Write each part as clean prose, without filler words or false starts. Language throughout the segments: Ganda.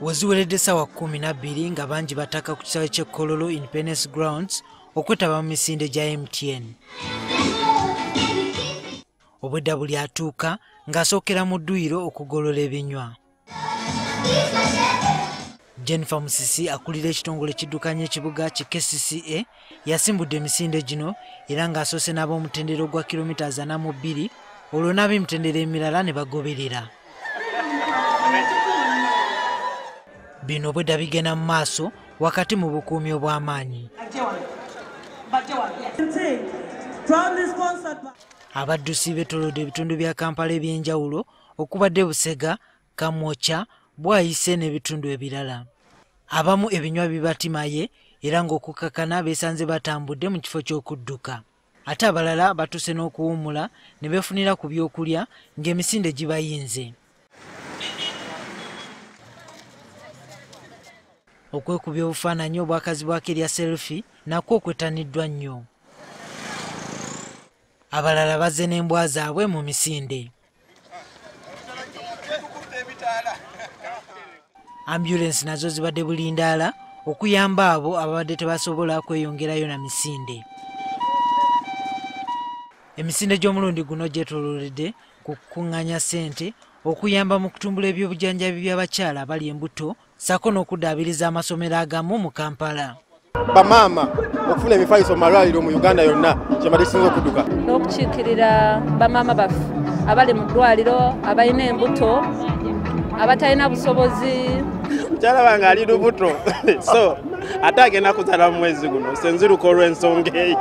Weziweredde ssaawa 12 nga bangi bataka ku kisaawe ky'e Kololo Independence Grounds okwetaba mu misinde gya MTN. Obwedda buli atuuka ng'asookera mu dduyiro okugolola ebinywa. Jennifer Musisi akulira ekitongole kiddukanya ekibuga ki KCCA yasimbudde emisinde gino era ng'asoose n'ab'omutendera ogwa kilomita 42 olwo n'ab'emitendera emirala ne bagoberera. Bino bwedda bigenda mu maaso wakati mu bukuumi obw'amaanyi. Abaddusi beetoolodde ebitundu bya Kampala eby'enjawulo okubadde Busega, Kamwokya, Bwayise n'ebitundu ebirala. Abamu ebinywa bibatimaye era ng'okukakana beesanze batambudde mu kifo ky'okudduka. Ate abalala batuuse n'okuwummula ne beefunira ku byokulya ng'emisinde gibayinze. Okwekubya obufaananyi obwakazibwako erya selfie nakwo okwetaniddwa nnyo. Abalala bazze n'embwa zaabwe mu misinde. Ambulance nazo zibadde bulindaala okuyamba abo ababadde tebasobola kweyongerayo na misinde. Emisinde gy'omulundi guno gyetoololedde ku kukuŋŋaanya ssente okuyamba mu kutumbula ebyobujjanjabi by'abakyala abali embuto ssaako n'okuddaabiriza amasomero agamu mu Kampala. Bamaama okufuna emifaliso mu malwaliro mu Uganda yonna kyembadde kisinze okudduka. N'okukiikirira bamaama baffe abali mu ddwaliro abalina embuto abatalina busobozi. Mukyala wange ali lubuto so ate agenda kuzaala mu mwezi guno senziruka olw'ensonga eyo.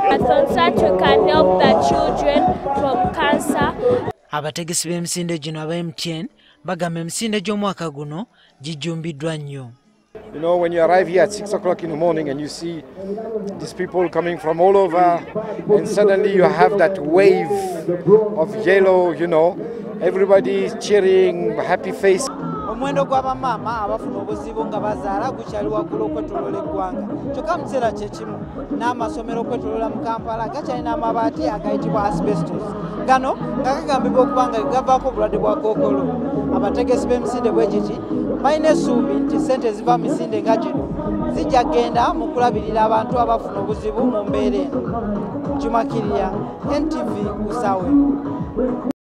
Abategesi b'emisinde gino aba MTN bagamba emisinde gy'omwaka guno gijjumbiddwa nnyo. You know, when you arrive here at 6 o'clock in the morning and you see these people coming from all over, and suddenly you have that wave of yellow, you know, everybody is cheering, happy face. Omuwendo gw'abamaama abafuna obuzibu nga bazaala gukyali waggulu okwetooloola eggwanga. Kyokka mu kiseera kye kimu n'amasomero okwetooloola mu Kampala gakyalina amabaati agayitibwa asbestos. Gano nga gagambibwa okuba nga gavaako obulwadde bwa kookolo. Abategesi b'emisinde bwe giti balina essuubi nti ssente eziva mu misinde nga gino zijja kgenda mu kulabirira abantu abafuna obuzibu mu mbeera eno. Juma Kiria, NTV Busawe.